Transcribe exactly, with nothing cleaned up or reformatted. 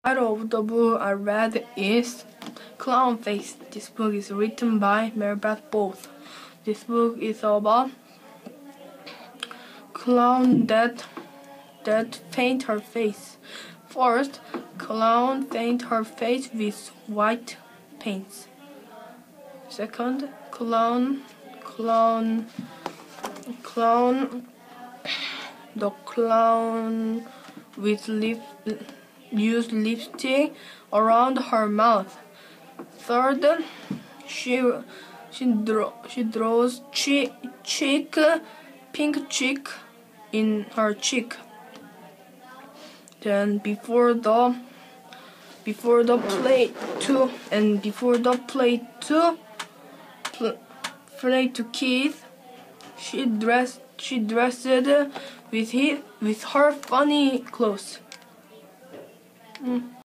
title of the book I read is Clown Face. This book is written by Marybeth Booth. This book is about clown that that paint her face. First, clown paint her face with white paints. Second, clown clown clown the clown with lip use lipstick around her mouth. Third, she she draw she draws cheek cheek pink cheek in her cheek. Then before the before the play two and before the play two pl play to Keith, she dressed she dressed with his with her funny clothes. Mm.